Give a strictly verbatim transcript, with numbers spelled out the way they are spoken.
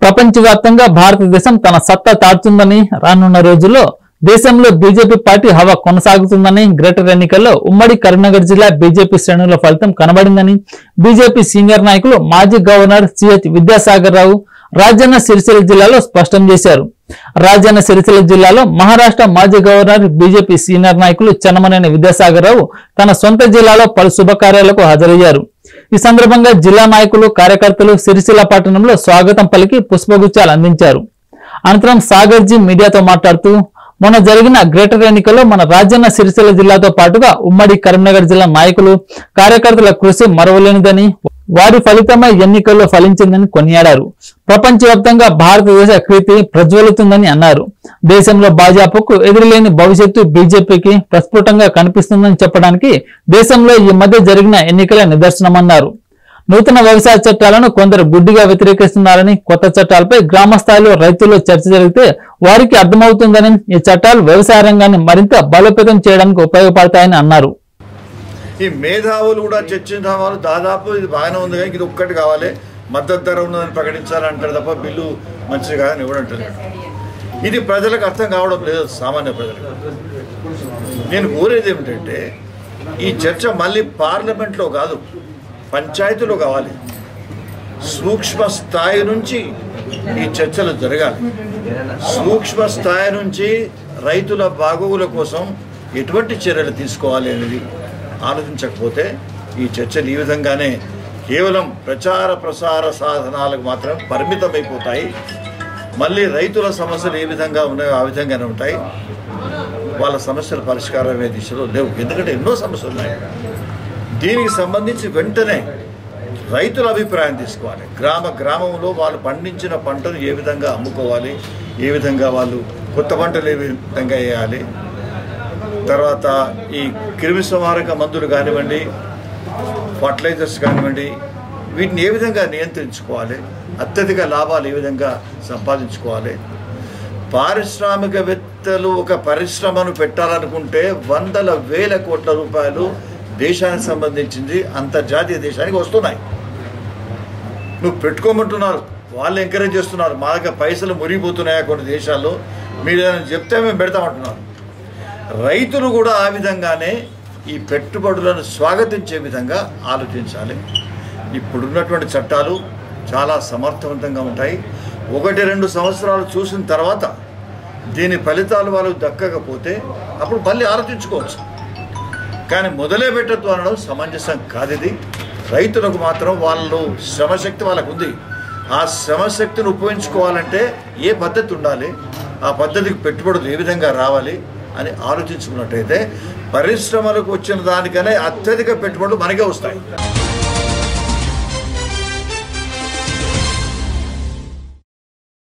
ప్రపంచవ్యాప్తంగా భారతదేశం తన సత్తా చాటుతుందని రానున్న రోజుల్లో దేశంలో బీజేపీ పార్టీ హవా కొనసాగుతుందని గ్రేటర్ ఎన్నికల్లో ఉమ్మడి కరీంనగర్ జిల్లా బీజేపీ శ్రేణుల ఫలితం కనబడిందని బీజేపీ సీనియర్ నాయకులు మాజీ గవర్నర్ సిహెచ్ విద్యాసాగర్ రావు రాజన్న సిరిసిల్ల జిల్లాలో స్పష్టం చేశారు. రాజన్న సిరిసిల్ల జిల్లాలో మహారాష్ట్ర మాజీ గవర్నర్ బీజేపీ సీనియర్ నాయకులు చెన్నమనేని విద్యాసాగర్ రావు తన సొంత జిల్లాలో పలు శుభకార్యాలకు హాజరయ్యారు. ఈ సందర్భంగా జిల్లా నాయకులు కార్యకర్తలు సిరిసిల్ల పట్టణంలో స్వాగతం పలికి పుష్పగుచ్చాలు అందించారు. అనంతరం సాగర్జీ మీడియాతో మాట్లాడుతూ మొన్న జరిగిన గ్రేటర్ ఎన్నికల్లో మన రాజన్న సిరిసిల్ల జిల్లాతో పాటుగా ఉమ్మడి కరీంనగర్ జిల్లా నాయకులు కార్యకర్తల కృషి మరవలేనిదని వారి ఫలితమై ఎన్నికల్లో ఫలించిందని కొనియాడారు. ప్రపంచవ్యాప్తంగా భారతదేశ కీర్తి ప్రజ్వలుతుందని అన్నారు. దేశంలో భాజపాకు ఎదురులేని భవిష్యత్తు బీజేపీకి ప్రస్ఫుటంగా కనిపిస్తుందని చెప్పడానికి దేశంలో ఈ మధ్య జరిగిన ఎన్నికల నిదర్శనమన్నారు. నూతన వ్యవసాయ చట్టాలను కొందరు గుడ్డిగా వ్యతిరేకిస్తున్నారని, కొత్త చట్టాలపై గ్రామ స్థాయిలో రైతుల్లో చర్చ జరిగితే వారికి అర్థమవుతుందని, ఈ చట్టాలు వ్యవసాయ రంగాన్ని మరింత బలోపేతం చేయడానికి ఉపయోగపడతాయని అన్నారు. ఈ మేధావులు కూడా చర్చించిన వాళ్ళు దాదాపు ఇది బాగానే ఉంది కానీ ఇది ఒక్కటి కావాలి, మద్దతు ధర ఉన్నదని ప్రకటించాలంటారు తప్ప బిల్లు మంచిది కాదని ఎవడంటారు. ఇది ప్రజలకు అర్థం కావడం లేదు, సామాన్య ప్రజలకు. నేను కోరేది ఏమిటంటే ఈ చర్చ మళ్ళీ పార్లమెంట్లో కాదు, పంచాయతీలో కావాలి. సూక్ష్మ స్థాయి నుంచి ఈ చర్చలు జరగాలి. సూక్ష్మ స్థాయి నుంచి రైతుల బాగోగుల కోసం ఎటువంటి చర్యలు తీసుకోవాలి అనేది ఆలోచించకపోతే ఈ చర్చలు ఈ విధంగానే కేవలం ప్రచార ప్రసార సాధనాలకు మాత్రం పరిమితమైపోతాయి. మళ్ళీ రైతుల సమస్యలు ఏ విధంగా ఉన్నాయో ఆ విధంగానే ఉంటాయి. వాళ్ళ సమస్యల పరిష్కారం అయ్యే దిశలో లేవు, ఎందుకంటే ఎన్నో సమస్యలు ఉన్నాయి. దీనికి సంబంధించి వెంటనే రైతుల అభిప్రాయం తీసుకోవాలి. గ్రామ గ్రామంలో వాళ్ళు పండించిన పంటను ఏ విధంగా అమ్ముకోవాలి, ఏ విధంగా వాళ్ళు కొత్త పంటలు ఏ విధంగా వేయాలి, తర్వాత ఈ క్రిమి సంహారక మందులు కానివ్వండి, ఫర్టిలైజర్స్ కానివ్వండి, వీటిని ఏ విధంగా నియంత్రించుకోవాలి, అత్యధిక లాభాలు ఏ విధంగా సంపాదించుకోవాలి. పారిశ్రామికవేత్తలు ఒక పరిశ్రమను పెట్టాలనుకుంటే వందల వేల కోట్ల రూపాయలు దేశానికి సంబంధించింది అంతర్జాతీయ దేశానికి వస్తున్నాయి. నువ్వు పెట్టుకోమంటున్నారు, వాళ్ళు ఎంకరేజ్ చేస్తున్నారు. మా దగ్గర పైసలు మురిగిపోతున్నాయా కొన్ని దేశాల్లో, మీరు ఏదైనా చెప్తే మేము పెడతామంటున్నారు. రైతులు కూడా ఆ విధంగానే ఈ పెట్టుబడులను స్వాగతించే విధంగా ఆలోచించాలి. ఇప్పుడున్నటువంటి చట్టాలు చాలా సమర్థవంతంగా ఉంటాయి. ఒకటి రెండు సంవత్సరాలు చూసిన తర్వాత దీని ఫలితాలు వాళ్ళు దక్కకపోతే అప్పుడు మళ్ళీ ఆలోచించుకోవచ్చు. కానీ మొదలే పెట్టద్దు అనడం సమంజసం కాదు. ఇది రైతులకు మాత్రం వాళ్ళు శ్రమశక్తి వాళ్ళకు ఉంది. ఆ శ్రమశక్తిని ఉపయోగించుకోవాలంటే ఏ పద్ధతి ఉండాలి, ఆ పద్ధతికి పెట్టుబడులు ఏ విధంగా రావాలి అని ఆలోచించుకున్నట్టయితే పరిశ్రమలకు వచ్చిన దానికనే అత్యధిక పెట్టుబడులు మనకే వస్తాయి.